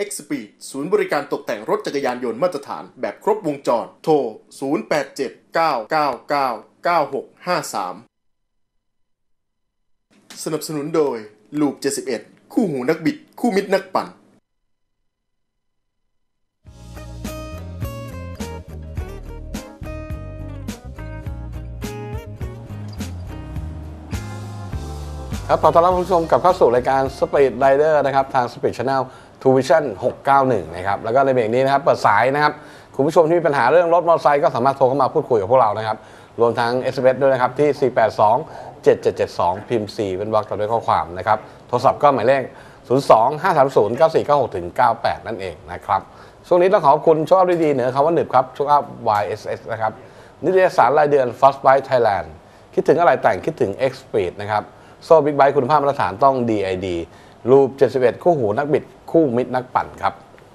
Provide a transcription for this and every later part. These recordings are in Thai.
X Speed ศูนย์บริการตกแต่งรถจักรยานยนต์มาตรฐานแบบครบวงจรโทร0879999653สนับสนุนโดย Loop 71คู่หูนักบิดคู่มิตรนักปั่นครับขอต้อนรับคุณผู้ชมกลับเข้าสู่รายการ Speed Rider นะครับทาง Speed Channel True Vision 691นะครับแล้วก็ในเบรกนี้นะครับเปิดสายนะครับคุณผู้ชมที่มีปัญหาเรื่องรถมอเตอร์ไซค์ก็สามารถโทรเข้ามาพูดคุยกับพวกเรานะครับรวมทั้ง SMS ด้วยนะครับที่ 482-7772 พิมพ์ 4 เป็นวรรคต่อด้วยข้อความนะครับโทรศัพท์ก็หมายเลข 02-530-9496-98 นั่นเองนะครับช่วงนี้ต้องขอบคุณโชคอัพดีๆเหนือคำว่าหนึบครับโชคอัพ YSS นะครับนิตยสารรายเดือน Fast Bike Thailand คิดถึงอะไรแต่งคิดถึง X Speed นะครับโซ่บิ๊กไบค์คุณภาพมาตรฐานต้อง DID รูป71คู่หูนักบิดคู่มิตรนักปั่นครับ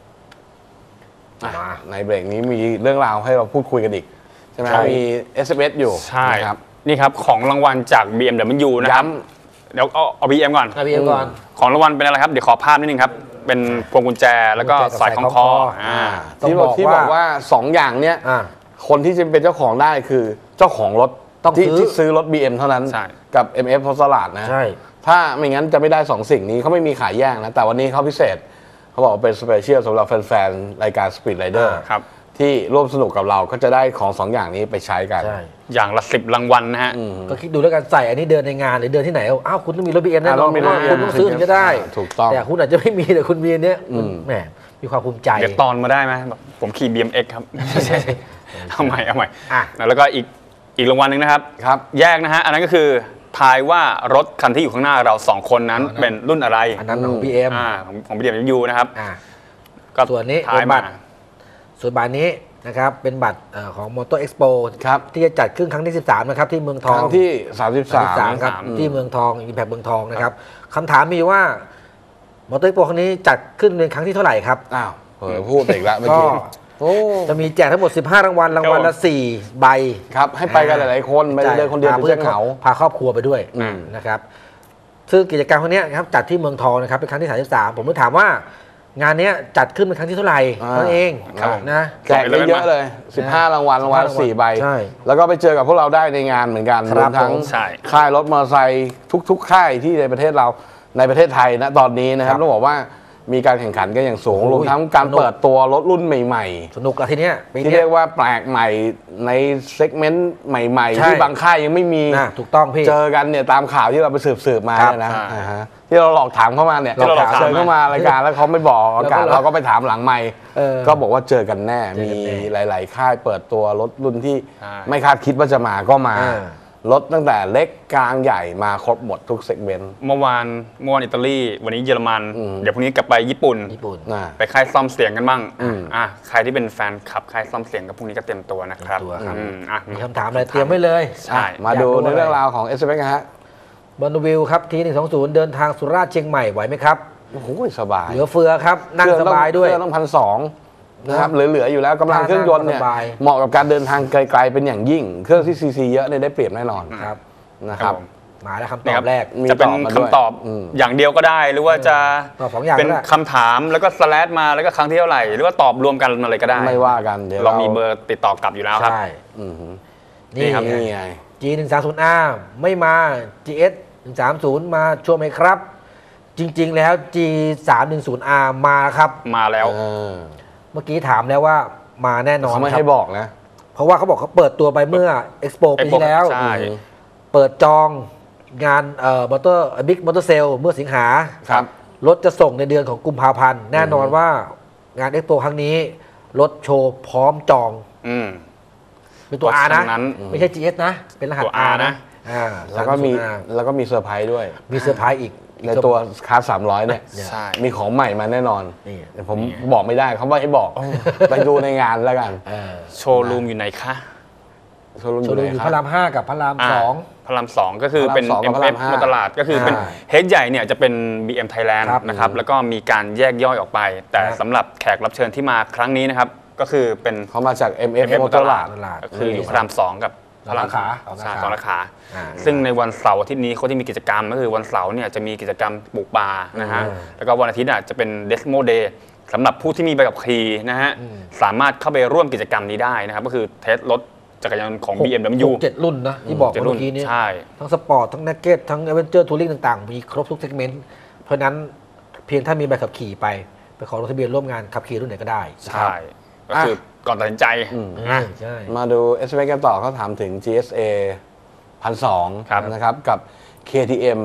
ในเบรกนี้มีเรื่องราวให้เราพูดคุยกันอีกใช่ไหมมี SMS อยู่ใช่ครับนี่ครับของรางวัลจาก BMW นะครับเดี๋ยวเอา BM ก่อน BM ก่อนของรางวัลเป็นอะไรครับเดี๋ยวขอภาพนิดนึงครับเป็นพวงกุญแจแล้วก็สายคล้องคอที่บอกว่า2อย่างเนี้ยคนที่จะเป็นเจ้าของได้คือเจ้าของรถที่ซื้อรถ BM เท่านั้นกับ MF พอตลาดนะถ้าไม่งั้นจะไม่ได้2สิ่งนี้เขาไม่มีขายแยกนะแต่วันนี้เขาพิเศษเขาบอกเป็นสเปเชียลสำหรับแฟนๆรายการ Speed Rider ที่ร่วมสนุกกับเราก็จะได้ของ2อย่างนี้ไปใช้กันอย่างละ10รางวัลนะฮะก็คิดดูแล้วกันใส่อันนี้เดินในงานหรือเดินที่ไหนอ้าวคุณต้องมีรถ BM แน่นอนคุณต้องซื้อถึงจะได้ถูกต้องแต่คุณอาจจะไม่มีแต่คุณมีอันนี้แหมมีความภูมิใจเดี๋ยวตอนมาได้ไหมผมขี่ BMX ครับเอาใหม่แล้วก็อีกรางวัลหนึ่งนะครับแยกนะฮะอันนั้นก็คือทายว่ารถคันที่อยู่ข้างหน้าเรา2คนนั้นเป็นรุ่นอะไรอันนั้นของ BM ของ BMW นะครับก็ส่วนนี้เป็นบัตรส่วนบัตรนี้นะครับเป็นบัตรของ Motor Expo ที่จะจัดขึ้นครั้งที่13นะครับที่เมืองทองครั้งที่33 ครับที่เมืองทองImpact เมืองทองนะครับคำถามมีว่า Motor Expo ครั้งนี้จัดขึ้นเป็นครั้งที่เท่าไหร่ครับอ้าวพูดอีกแล้วเมื่อกี้จะมีแจกทั้งหมด15รางวัลรางวัลละ4ใบครับให้ไปกันหลายๆคนไม่ได้เดินคนเดียวเพื่อเหงาพาครอบครัวไปด้วยนะครับซึ่งกิจกรรมครั้งนี้ครับจัดที่เมืองทองนะครับเป็นครั้งที่33ผมเลยถามว่างานนี้จัดขึ้นเป็นครั้งที่เท่าไหร่นั่นเองนะแจกเยอะเลย15รางวัลรางวัล4ใบแล้วก็ไปเจอกับพวกเราได้ในงานเหมือนกันรวมทั้งค่ายรถมอเตอร์ไซค์ทุกค่ายที่ในประเทศเราในประเทศไทยนะตอนนี้นะครับต้องบอกว่ามีการแข่งขันกันอย่างสูงรวมทั้งการเปิดตัวรถรุ่นใหม่ๆสนุกอะทีเนี้ยที่เรียกว่าแปลกใหม่ในเซกเมนต์ใหม่ๆที่บางค่ายยังไม่มีถูกต้องพี่เจอกันเนี่ยตามข่าวที่เราไปสืบมาเนี่ยนะที่เราหลอกถามเข้ามาเนี่ยเราเชิญเข้ามารายการแล้วเขาไม่บอกอากาศเราก็ไปถามหลังไมค์ก็บอกว่าเจอกันแน่มีหลายๆค่ายเปิดตัวรถรุ่นที่ไม่คาดคิดว่าจะมาก็มารถตั้งแต่เล็กกลางใหญ่มาครบหมดทุกเซกเมนต์เมื่อวานอิตาลีวันนี้เยอรมันเดี๋ยวพรุ่งนี้กลับไปญี่ปุ่นไปค่ายซ่อมเสียงกันบ้างใครที่เป็นแฟนคลับค่ายซ่อมเสียงกับพรุ่งนี้ก็เตรียมตัวนะครับมีคำถามอะไรเตรียมไว้เลยมาดูในเรื่องราวของ SMS กันฮะบอนวิลครับที120เดินทางสุราษฎร์เชียงใหม่ไหวไหมครับโอ้โหสบายเหลือเฟือครับนั่งสบายด้วยต้อง1,200นะครับเหลืออยู่แล้วกำลังเครื่องยนต์เนี่ยเหมาะกับการเดินทางไกลๆเป็นอย่างยิ่งเครื่องที่ซีซีเยอะเนี่ยได้เปรียบแน่นอนนะครับมาแล้วคำตอบแรกจะเป็นคำตอบอย่างเดียวก็ได้หรือว่าจะเป็นคำถามแล้วก็สแลชมาแล้วก็ครั้งที่เท่าไหร่หรือว่าตอบรวมกันอะไรก็ได้ไม่ว่ากันเดี๋ยวเรามีเบอร์ติดต่อกลับอยู่แล้วครับนี่ครับนี่ไง G130R ไม่มา GS 130มาช่วงไหมครับจริงๆแล้ว G310R มาครับมาแล้วเมื่อกี้ถามแล้วว่ามาแน่นอนเขาไม่ให้บอกนะเพราะว่าเขาบอกเขาเปิดตัวไปเมื่อ Expo ปีที่แล้วเปิดจองงานมอเตอร์บิ๊กมอเตอร์เซลเมื่อสิงหารถจะส่งในเดือนของกุมภาพันธ์แน่นอนว่างาน Expo ครั้งนี้รถโชว์พร้อมจองเป็นตัว R นะไม่ใช่ GS นะเป็นรหัส R นะแล้วก็มีเซอร์ไพรส์ด้วยมีเซอร์ไพรส์อีกในตัวคาร์300เนี่ยมีของใหม่มาแน่นอนผมบอกไม่ได้เขาไม่ให้บอกไปดูในงานแล้วกันโชว์รูมอยู่ไหนคะโชว์รูมอยู่พระราม5กับพระราม2 พระราม2ก็คือเป็น MF มาตลาดก็คือเป็นเฮดใหญ่เนี่ยจะเป็น BM Thailand นะครับแล้วก็มีการแยกย่อยออกไปแต่สำหรับแขกรับเชิญที่มาครั้งนี้นะครับก็คือเป็นเขามาจาก MF มาตลาดก็คืออยู่พระราม2กับพระรามขา2สาขาซึ่งในวันเสาร์อาทิตย์นี้เขาจะมีกิจกรรมก็คือวันเสาร์เนี่ยจะมีกิจกรรมปลูกป่านะฮะแล้วก็วันอาทิตย์จะเป็น Desmo Day สำหรับผู้ที่มีใบขับขี่นะฮะสามารถเข้าไปร่วมกิจกรรมนี้ได้นะครับก็คือเทสรถจักรยานของ BMW 7 รุ่นนะที่บอกเมื่อกี้นี้ทั้งสปอร์ตทั้งนักเก็ตทั้ง Adventure Touring ต่างๆมีครบทุกเซกเมนต์เพราะนั้นเพียงถ้ามีใบขับขี่ไปขอลงทะเบียนร่วมงานขับขี่รุ่นไหนก็ได้ใช่ก็คือก่อนตัดสินใจใช่มาดู SMS กันต่อเขาถามถึง GSA 1,200นะครับกับ KTM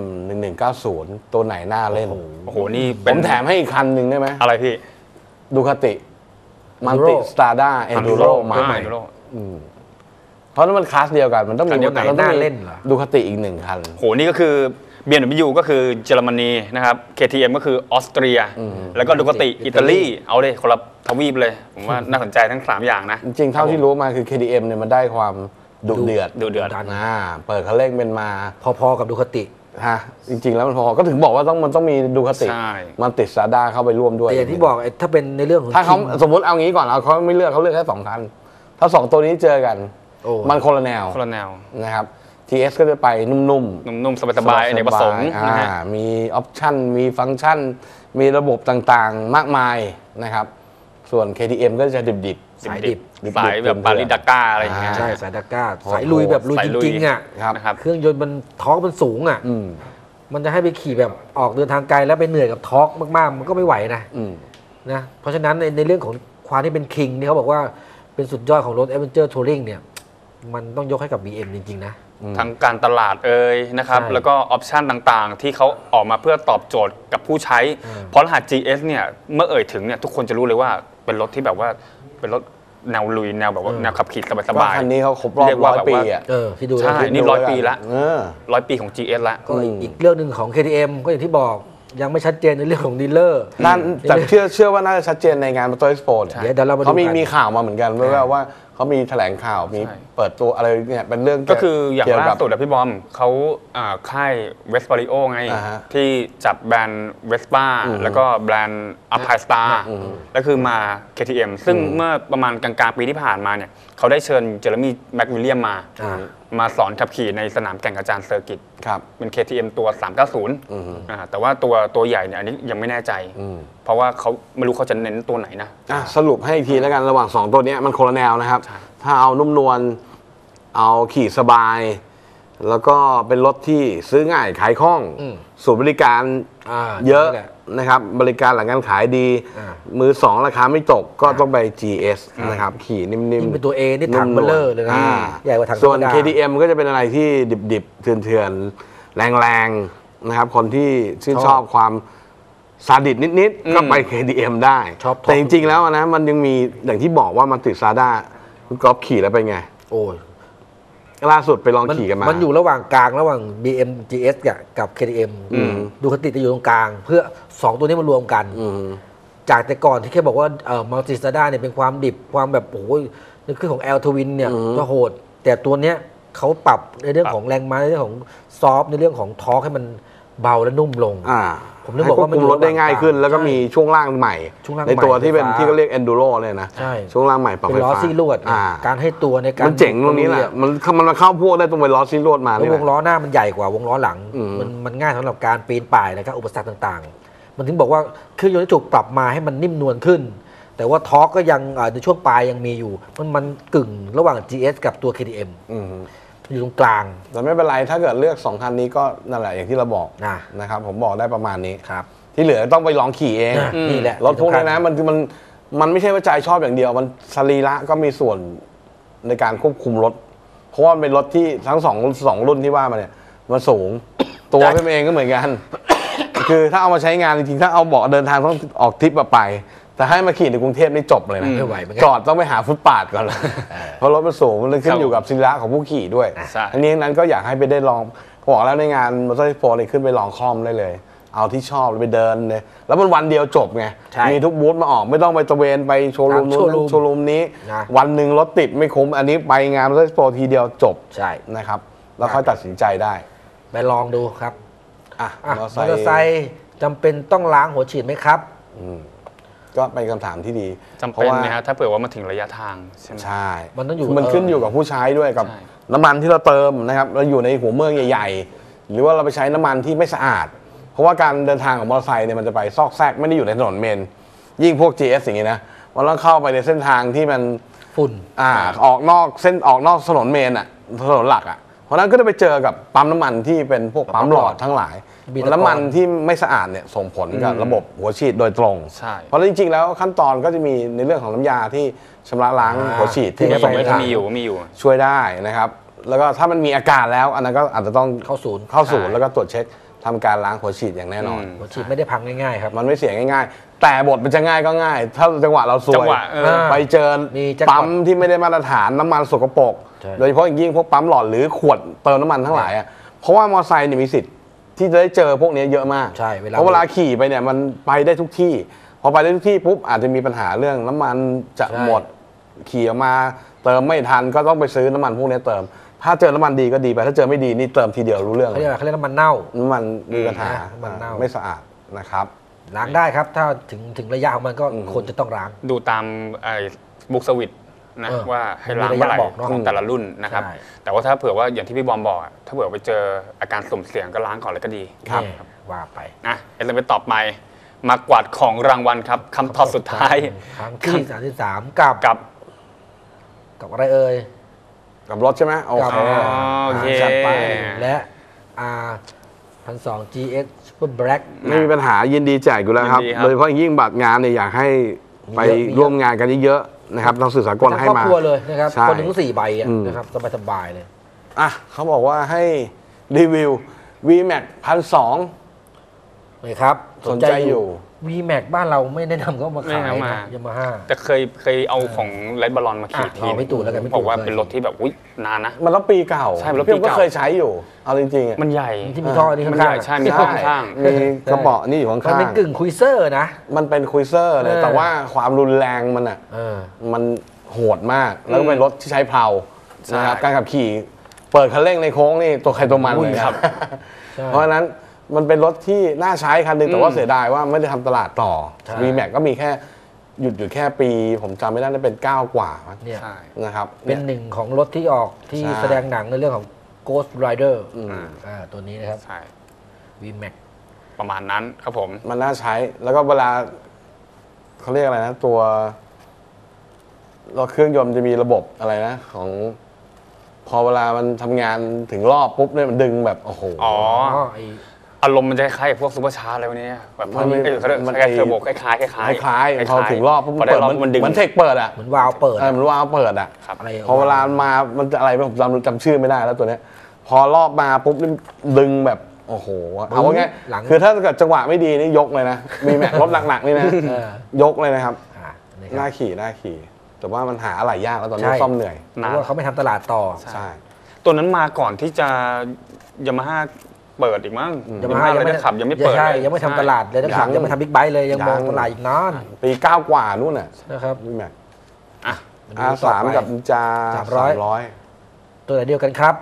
1190ตัวไหนน่าเล่นโอ้โหนี่ผมแถมให้อีกคันหนึ่งได้ไหมอะไรพี่ดูคาติมันติสตาร์ด้าเอนดูโรมาใหม่เพราะนั้นมันคลาสเดียวกันมันต้องมีตัวไหนน่าเล่นเหรอดูคาติอีกหนึ่งคันโหนี่ก็คือ BMW ก็คือเยอรมนีนะครับ KTM ก็คือออสเตรียแล้วก็ดูคาติอิตาลีเอาเลยคนละทวีปเลยผมว่าน่าสนใจทั้ง3อย่างนะจริงๆเท่าที่รู้มาคือ KTM เนี่ยมันได้ความดุเดือดเปิดคันเร่งเป็นมาพอๆกับดูคาติฮะจริงๆแล้วมันพอก็ถึงบอกว่ามันต้องมีดูคาติมันติดซาด้าเข้าไปร่วมด้วยแต่อย่างที่บอกถ้าเป็นในเรื่องของถ้าเขาสมมติเอางี้ก่อนเขาไม่เลือกเขาเลือกแค่2คันถ้า2ตัวนี้เจอกันมันคนละแนวนะครับ GS ก็จะไปนุ่มๆสบายๆในประสงค์มีออปชั่นมีฟังก์ชันมีระบบต่างๆมากมายนะครับส่วน KTM ก็จะดิบสายดิบสายแบบปาริดาก้าอะไรอย่างเงี้ยใช่สายดาก้าสายลุยแบบลุยจริงๆอ่ะเครื่องยนต์มันท็อร์กมันสูงอ่ะมันจะให้ไปขี่แบบออกเดินทางไกลแล้วไปเหนื่อยกับท็อร์กมากๆมันก็ไม่ไหวนะเพราะฉะนั้นในเรื่องของความที่เป็นคิงที่เขาบอกว่าเป็นสุดยอดของรถ Adventure Touring เนี่ยมันต้องยกให้กับ BM จริงๆนะทั้งการตลาดนะครับแล้วก็ออปชันต่างๆที่เขาออกมาเพื่อตอบโจทย์กับผู้ใช้เพราะรหัส GS เนี่ยเมื่อถึงเนี่ยทุกคนจะรู้เลยว่าเป็นรถที่แบบว่าเป็นรถแนวลุยแนวแบบว่าแนวขับขี่สบายๆคันนี้เขาครบรอบ100 ปีอ่ะที่ดูใช่นี่100 ปีละ100 ปีของ GS ละก็อีกเรื่องนึงของ KTM ก็อย่างที่บอกยังไม่ชัดเจนในเรื่องของดีลเลอร์แต่เชื่อว่าน่าจะชัดเจนในงาน Motor Expo เขามีข่าวมาเหมือนกันว่าเขามีแถลงข่าวมีเปิดตัวอะไรเนี่ยเป็นเรื่องก็คืออย่างล่าสุดพี่บอมเขาค่ายเวสปาริโอไงที่จับแบรนด์เวสป้าแล้วก็แบรนด์อัพไฮสตาร์แล้วคือมา KTM ซึ่งเมื่อประมาณกลางๆปีที่ผ่านมาเนี่ยเขาได้เชิญเจอร์มี่แม็กวิลเลียมมาสอนขับขี่ในสนามแข่งกระจานเซอร์กิตเป็น KTM ตัว390แต่ว่าตัวใหญ่เนี่ยอันนี้ยังไม่แน่ใจเพราะว่าเขาไม่รู้เขาจะเน้นตัวไหนนะสรุปให้อีกทีแล้วกันระหว่าง2ตัวนี้มันคนละแนวนะครับถ้าเอานุ่มนวลเอาขี่สบายแล้วก็เป็นรถที่ซื้อง่ายขายคล่องศูนย์บริการเยอะนะครับบริการหลังการขายดีมือ2ราคาไม่ตกก็ต้องไป GS นะครับขี่นิ่มๆเป็นตัว A นี่ถังเบลเลอร์เลยนะใหญ่กว่าถังส่วน KTM ก็จะเป็นอะไรที่ดิบๆเถื่อนๆแรงๆนะครับคนที่ชื่นชอบความซาดิสนิดๆก็ไป KTM ได้แต่จริงๆแล้วนะมันยังมีอย่างที่บอกว่ามันติดซาด้าคุณก๊อฟขี่แล้วเป็นไงโอ้ยล่าสุดไปลองขี่กันมามันอยู่ระหว่างกลางระหว่าง BM GS กับ KTM ดูคติจะอยู่ตรงกลางเพื่อ2ตัวนี้มารวมกันจากแต่ก่อนที่แค่บอกว่ามัลติซาด้าเนี่ยเป็นความดิบความแบบโอ้ยในเครื่องของ L Twin เนี่ยก็โหดแต่ตัวเนี้ยเขาปรับในเรื่องของแรงม้าในเรื่องของซอฟต์ในเรื่องของทอร์คให้มันเบาและนุ่มลงผมนึกบอกว่ามันรถได้ง่ายขึ้นแล้วก็มีช่วงล่างใหม่ในตัวที่เป็นที่เขาเรียก Enduro เลยนะช่วงล่างใหม่ปรับไฟฟ้าเป็นล้อซี่ลวดการให้ตัวในการมันเจ๋งตรงนี้แหละมันมาเข้าพวกได้ตรงเป็นล้อซี่ลวดมาเลยวงล้อหน้ามันใหญ่กว่าวงล้อหลังมันง่ายสำหรับการปีนป่ายนะครับอุปสรรคต่างๆมันถึงบอกว่าเครื่องยนต์ที่ถูกปรับมาให้มันนิ่มนวลขึ้นแต่ว่าทอร์กก็ยังในช่วงปลายยังมีอยู่มันกึ่งระหว่าง GS กับตัว KTMอยู่ตรงกลางแต่ไม่เป็นไรถ้าเกิดเลือก2คันนี้ก็นั่นแหละอย่างที่เราบอกนะครับผมบอกได้ประมาณนี้ครับที่เหลือต้องไปลองขี่เองนี่แหละรถพวกนี้นะมันไม่ใช่ว่าใจชอบอย่างเดียวมันสรีระก็มีส่วนในการควบคุมรถเพราะว่าเป็นรถที่ทั้ง2รุ่นที่ว่ามาเนี่ยมันสูงตัวพี่เองก็เหมือนกันคือถ้าเอามาใช้งานจริงๆถ้าเอาเบาะเดินทางต้องออกทริปไปแต่ให้มาขี่ในกรุงเทพนี่จบเลยนะจอดต้องไปหาฟุตปาดก่อนเลยเพราะรถมันสูงมันขึ้นอยู่กับสรีระของผู้ขี่ด้วยอันนี้นั้นก็อยากให้ไปได้ลองบอกแล้วในงานมอเตอร์โฟร์ขึ้นไปลองคอมได้เลยเอาที่ชอบไปเดินเลยแล้วมันวันเดียวจบไงมีทุกบูธมาออกไม่ต้องไปตะเวนไปโชว์รูมนู้นโชว์รูมนี้วันหนึ่งรถติดไม่คุ้มอันนี้ไปงานมอเตอร์โฟร์ทีเดียวจบนะครับแล้วค่อยตัดสินใจได้ไปลองดูครับมอเตอร์ไซค์จำเป็นต้องล้างหัวฉีดไหมครับก็เป็นคำถามที่ดีจำเป็นไหมฮะถ้าเผื่อว่ามาถึงระยะทางใช่มันต้องอยู่มันขึ้นอยู่กับผู้ใช้ด้วยกับน้ำมันที่เราเติมนะครับเราอยู่ในหัวเมืองใหญ่ๆหรือว่าเราไปใช้น้ำมันที่ไม่สะอาดเพราะว่าการเดินทางของมอเตอร์ไซค์เนี่ยมันจะไปซอกแซกไม่ได้อยู่ในถนนเมนยิ่งพวก GS อย่างนี้นะมันต้องเข้าไปในเส้นทางที่มันฝุ่นออกนอกถนนเมนอ่ะถนนหลักอ่ะเพราะนั้นก็จะไปเจอกับปั๊มน้ำมันที่เป็นพวกปั๊มหลอดทั้งหลายน้ำมันที่ไม่สะอาดเนี่ยส่งผลกับระบบหัวฉีดโดยตรงเพราะจริงๆแล้วขั้นตอนก็จะมีในเรื่องของน้ำยาที่ชำระล้างหัวฉีดที่ไม่ส่งไปทางมีอยู่ช่วยได้นะครับแล้วก็ถ้ามันมีอาการแล้วอันนั้นก็อาจจะต้องเข้าศูนย์แล้วก็ตรวจเช็คทำการล้างหัวฉีดอย่างแน่นอนหัวฉีดไม่ได้พังง่ายๆครับมันไม่เสียง่ายๆแต่บทมันจะง่ายก็ง่ายถ้าจังหวะเราซวยไปเจอปั๊มที่ไม่ได้มาตรฐานน้ำมันสกปรกโดยเฉพาะอย่างยิ่งพวกปั๊มหลอดหรือขวดเติมน้ำมันทั้งหลายอ่ะเพราะว่ามอเตอร์ไซค์เนี่ยมีสิทธิ์ที่จะได้เจอพวกนี้เยอะมากเพราะเวลาขี่ไปเนี่ยมันไปได้ทุกที่พอไปได้ทุกที่ปุ๊บอาจจะมีปัญหาเรื่องน้ำมันจะหมดขี่ออกมาเติมไม่ทันก็ต้องไปซื้อน้ำมันพวกนี้เติมถ้าเจอน้ำมันดีก็ดีไปถ้าเจอไม่ดีนี่เติมทีเดียวรู้เรื่องเขาเรียกน้ำมันเน่ามีปัญหาไม่สะอาดนะครับล้างได้ครับถ้าถึงระยะของมันก็ควรจะต้องล้างดูตามบุ๊กสวิตนะว่าให้ล้างเมื่อไหร่ของแต่ละรุ่นนะครับแต่ว่าถ้าเผื่อว่าอย่างที่พี่บอมบอกถ้าเผื่อไปเจออาการสุ่มเสี่ยงก็ล้างก่อนเลยก็ดีครับว่าไปนะเราไปตอบใหม่มากวาดของรางวัลครับคำตอบสุดท้ายครั้งที่33กับอะไรเอ่ยกับรถใช่ไหมโอเคจัดไปและ1,200 GX Super Black ไม่มีปัญหายินดีแจกอยู่แล้วครับโดยเฉพาะยิ่งบัตรงานเนี่ยอยากให้ไปร่วมงานกันเยอะๆนะครับเราสื่อสารกลให้มาครอบครัวเลยนะครับคนถึง4ใบนะครับสบายๆเลยเขาบอกว่าให้รีวิว VMAX 1,200 เลยครับสนใจอยู่ VMAX บ้านเราไม่แนะนำก็มาขายยามาฮ่าแต่เคยเอาของไลท์บอลลอนมาขี่ทีไม่ตู่แล้วกันบอกว่าเป็นรถที่แบบนานนะมันรถปีเก่าใช่รถปีเก่าก็เคยใช้อยู่เอาจริงๆมันใหญ่ที่มีท่อนี่ข้างๆใช่มีท่อข้างมีกระเป๋านี่อยู่ข้างๆมันเป็นกึ่งคุยเซอร์นะมันเป็นคุยเซอร์เลยแต่ว่าความรุนแรงมันมันโหดมากแล้วก็เป็นรถที่ใช้เพลานะครับการขับขี่เปิดคันเร่งในโค้งนี่ตัวใครตัวมันเลยครับเพราะฉะนั้นมันเป็นรถที่น่าใช้คันหนึ่งแต่ว่าเสียดายว่าไม่ได้ทำตลาดต่อ VMAX ก็มีแค่หยุดแค่ปีผมจำไม่ได้ได้เป็น9กว่าเนี่ยนะครับเป็นหนึ่งของรถที่ออกที่แสดงหนังในเรื่องของ Ghost Rider ตัวนี้นะครับ VMAX ประมาณนั้นครับผมมันน่าใช้แล้วก็เวลาเขาเรียกอะไรนะตัวเครื่องยนต์จะมีระบบอะไรนะของพอเวลามันทำงานถึงรอบปุ๊บเนี่ยมันดึงแบบโอ้โหอารมณ์มันจะคล้ายๆพวกซูเปอร์ชาร์จอะไรพวกนี้แบบมันเทอร์โบคล้ายพอถึงรอบปุ๊บมันเปิดมันเทคเปิดอ่ะเหมือนวาล์วเปิดเหมือนวาล์วเปิดอ่ะพอเวลามามันจะอะไรผมจำชื่อไม่ได้แล้วตัวเนี้ยพอรอบมาปุ๊บดึงแบบโอ้โหเอาว่าไงคือถ้าเกิดจังหวะไม่ดีนี่ยกเลยนะมีแม็กรถหนักๆนี่นะยกเลยนะครับน่าขี่แต่ว่ามันหาอะไรยากแล้วตอนนี้ซ่อมเหนื่อยเพราะว่าเขาไม่ทำตลาดต่อใช่ตัวนั้นมาก่อนที่จะยามาฮ่าเปิดอีกมั้งยามาฮ่ายังไม่ขับยังไม่เปิดยังไม่ทำตลาดเลยนะครับยังไม่ทำบิ๊กไบค์เลยยังมองตลาดอีกนานปี9กว่านู่นน่ะนะครับนี่แม็กR3กับนินจา300 ตัวไหนเดียวกันครับ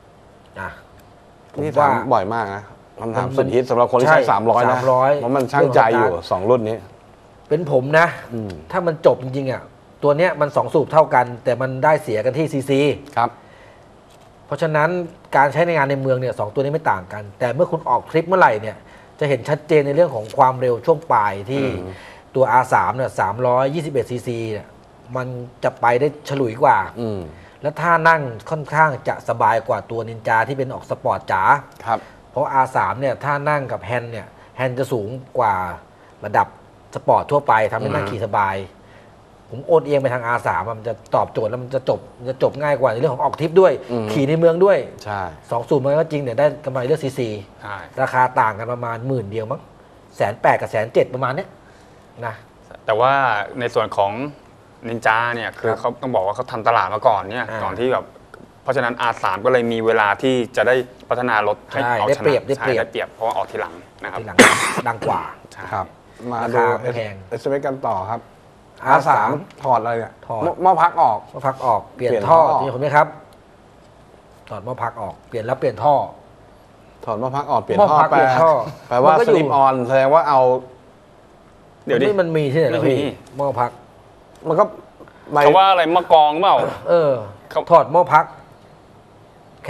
นี่ถามบ่อยมากนะคำถามสุดฮิตสำหรับคนที่ใช้300นะเพราะมันช่างใจอยู่2รุ่นนี้เป็นผมนะถ้ามันจบจริงๆอ่ะตัวเนี้ยมัน2สูบเท่ากันแต่มันได้เสียกันที่ซีซีครับเพราะฉะนั้นการใช้ในงานในเมืองเนี่ย2ตัวนี้ไม่ต่างกันแต่เมื่อคุณออกทริปเมื่อไหร่เนี่ยจะเห็นชัดเจนในเรื่องของความเร็วช่วงปลายที่ตัว R3 เนี่ย321 ซีซีเนี่ยมันจะไปได้ฉลุยกว่าและท่านั่งค่อนข้างจะสบายกว่าตัวนินจาที่เป็นออกสปอร์ตจ๋าครับเพราะ R3 เนี่ยท่านั่งกับแฮนด์เนี่ยแฮนด์จะสูงกว่าระดับสปอร์ตทั่วไปทำให้นั่งขี่สบายผมโอนเอียงไปทาง R3 มันจะตอบโจทย์แล้วมันจะจบง่ายกว่าในเรื่องของออกทริปด้วยขี่ในเมืองด้วยใช่ 2สูบมันก็จริงเนี่ยได้กำไรเรื่องซีซีราคาต่างกันประมาณ10,000เดียวมั้ง180,000กับ170,000ประมาณนี้นะแต่ว่าในส่วนของนินจาเนี่ยคือเขาต้องบอกว่าเขาทำตลาดมาก่อนเนี่ยก่อนที่แบบเพราะฉะนั้น R3 ก็เลยมีเวลาที่จะได้พัฒนารถให้เอาชนะได้เปรียบเพราะว่าออกทีหลังนะครับทีหลังดังกว่าครับมาดูแพงกันต่อครับ R3 ถอดอะไรเนี่ยหม้อพักออกเปลี่ยนท่อที่ผมไหมครับถอดหม้อพักออกเปลี่ยนแล้วเปลี่ยนท่อถอดหม้อพักออกเปลี่ยนท่อแปลว่าสลิปออนแสดงว่าเอาเดี๋ยวนี้มันมีที่ไหนพี่หม้อพักมันก็เขาว่าอะไรมะกองเปล่าถอดหม้อพักแคท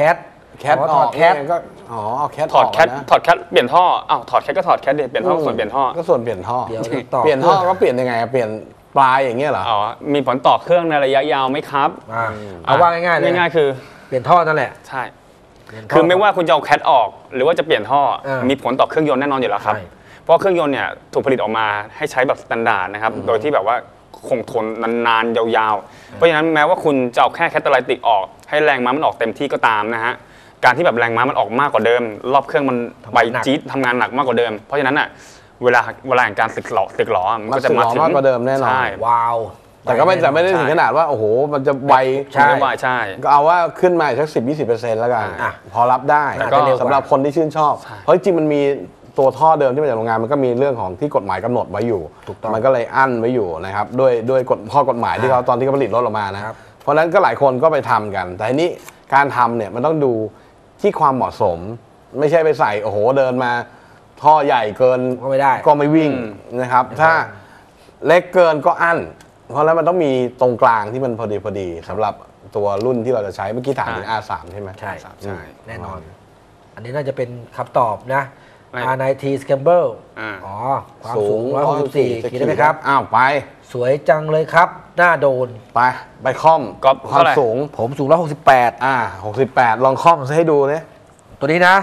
แคทออกแคทก็เอาแคทถอดแคทเปลี่ยนท่ออ้าวถอดแคทก็ถอดแคทดิเปลี่ยนท่อส่วนเปลี่ยนท่อก็ส่วนเปลี่ยนท่อเดี๋ยวเปลี่ยนท่อก็เปลี่ยนยังไงเปลี่ยนปลายอย่างเงี้ยเหรออ๋อมีผลต่อเครื่องในระยะยาวไหมครับเอาว่าง่ายๆเลยง่ายๆคือเปลี่ยนท่อนั่นแหละใช่คือไม่ว่าคุณจะเอาแคทออกหรือว่าจะเปลี่ยนท่อมีผลต่อเครื่องยนต์แน่นอนอยู่แล้วครับเพราะเครื่องยนต์เนี่ยถูกผลิตออกมาให้ใช้แบบสแตนดาร์ดนะครับโดยที่แบบว่าคงทนนานๆยาวๆเพราะฉะนั้นแม้ว่าคุณจะเอาแค่แคตาไลติกออกให้แรงม้ามันออกเต็มที่ก็ตามนะฮะการที่แบบแรงม้ามันออกมากกว่าเดิมรอบเครื่องมันไปจี๊ดทำงานหนักมากกว่าเดิมเพราะฉะนั้นอ่ะเวลาแห่งการสึกหลอมันก็จะมาถึงมากกว่าเดิมแน่นอนว้าวแต่ก็ไม่ได้ถึงขนาดว่าโอ้โหมันจะไวใช่ก็เอาว่าขึ้นมาสัก10-20%แล้วกันพอรับได้สำหรับคนที่ชื่นชอบเพราะจริงมันมีตัวท่อเดิมที่มาจากโรงงานมันก็มีเรื่องของที่กฎหมายกำหนดไว้อยู่มันก็เลยอั้นไว้อยู่นะครับด้วยข้อกฎหมายที่เขาตอนที่เขาผลิตรถออกมานะเพราะนั้นก็หลายคนก็ไปทำกันแต่ทีนี้การทำเนี่ยมันต้องดูที่ความเหมาะสมไม่ใช่ไปใส่โอ้โหเดินมาท่อใหญ่เกินก็ไม่ได้ก็ไม่วิ่งนะครับถ้าเล็กเกินก็อั้นเพราะแล้วมันต้องมีตรงกลางที่มันพอดีสำหรับตัวรุ่นที่เราจะใช้เมื่อกี้ถามถึง R3 ใช่ไหมใช่แน่นอนอันนี้น่าจะเป็นคำตอบนะ R9T Scramble อ๋อความสูง164ขีดได้ไหมครับอ้าวไปสวยจังเลยครับหน้าโดนไปค่อมความสูงผมสูง168 68ลองค่อมให้ดูเนี่ยตัวนี้นะ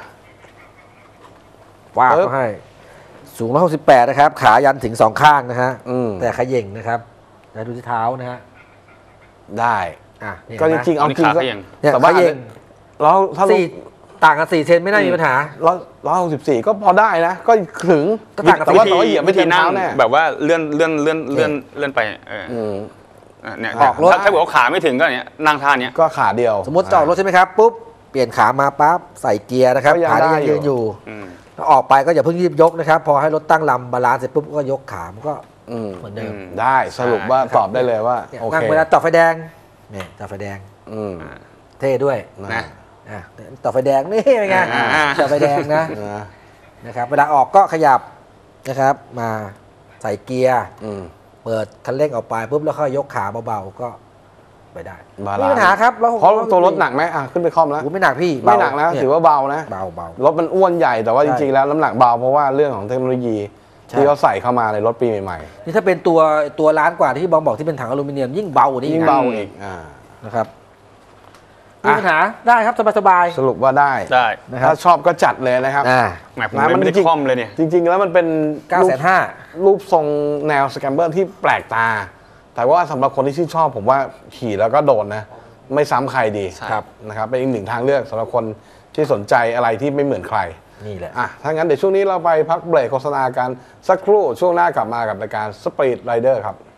ว่าก็ให้สูง168นะครับขายันถึง2ข้างนะฮะแต่ขย่งนะครับแล้วดูที่เท้านะฮะได้ก็จริงๆเอาจริงก็เนี่ยขย่งแล้วถ้าต่างกัน4 เซนไม่น่ามีปัญหา 164ก็พอได้นะก็ถึงแต่ว่าเหยียบไม่เต็มเท้าแน่แบบว่าเลื่อนไปเนี่ยออกรถถ้าบอกว่าขาไม่ถึงก็เนี่ยนั่งท่านี้ก็ขาเดียวสมมติจอดรถใช่ไหมครับปุ๊บเปลี่ยนขามาปั๊บใส่เกียร์นะครับขาที่ยังยืนอยู่ออกไปก็อย่าเพิ่งรีบยกนะครับพอให้รถตั้งลำบาลานซ์เสร็จปุ๊บก็ยกขามันก็เหมือนเดิมได้สรุปว่าตอบได้เลยว่าโอเคเวลาจอดไฟแดงเนี่ยจอดไฟแดงเท่ด้วยนะต่อไฟแดงนี่เป็นไงต่อไฟแดงนะครับเวลาออกก็ขยับนะครับมาใส่เกียร์เปิดคันเร่งออกไปปุ๊บแล้วค่อยยกขาเบาๆก็ไปได้ไม่มีปัญหาครับเพราะตัวรถหนักไหมขึ้นไปคล่อมแล้วไม่หนักพี่ไม่หนักนะถือว่าเบานะเบารถมันอ้วนใหญ่แต่ว่าจริงๆแล้วน้ำหนักเบาเพราะว่าเรื่องของเทคโนโลยีที่เขาใส่เข้ามาในรถปีใหม่ๆนี่ถ้าเป็นตัวล้านกว่าที่บอมบอกที่เป็นถังอลูมิเนียมยิ่งเบากว่านี้ยิ่งเบาอีกนะครับมีปัญหาได้ครับสบายๆสรุปว่าได้ถ้าชอบก็จัดเลยนะครับมันไม่ได้คล่อมเลยเนี่ยจริงๆแล้วมันเป็น 950,000 รูปทรงแนวสแคมเบิลที่แปลกตาแต่ว่าสำหรับคนที่ชื่นชอบผมว่าขี่แล้วก็โดนนะไม่ซ้ำใครดีนะครับเป็นอีกหนึ่งทางเลือกสำหรับคนที่สนใจอะไรที่ไม่เหมือนใครนี่แหละถ้างั้นเดี๋ยวช่วงนี้เราไปพักเบรกโฆษณากันสักครู่ช่วงหน้ากลับมากับรายการ Speed Rider ครับ